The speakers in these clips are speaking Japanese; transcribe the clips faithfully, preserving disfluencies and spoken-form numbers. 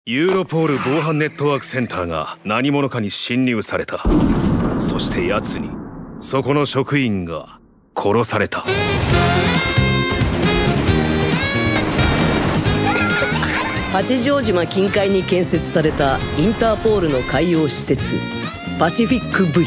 ユーロポール防犯ネットワークセンターが何者かに侵入された。そして奴にそこの職員が殺された。 八丈島近海に建設されたインターポールの海洋施設パシフィック V。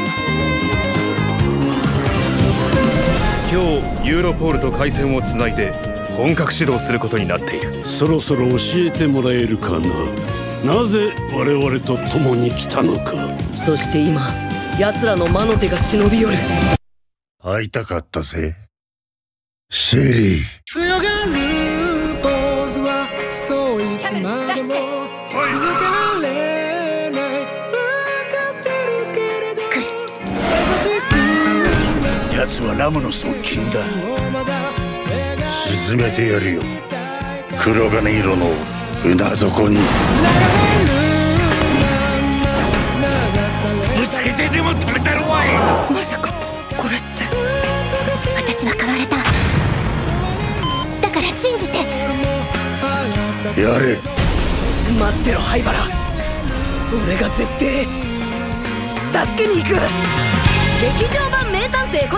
今日ユーロポールと回線をつないで本格始動することになっている。 そろそろ教えてもらえるかな。なぜ我々と共に来たのか。 そして今奴らの魔の手が忍び寄る。 会いたかったぜシェリー。 強がるポーズはそういつまでも続けられない。分かってるけれど優しく奴はラムの側近だ。沈めてやるよ黒金色の船底に。ぶつけてでも止めたるわい。 まさかこれって私は変われた。だから信じてやれ。 待ってろ灰原、俺が絶対助けに行く。劇場版名探偵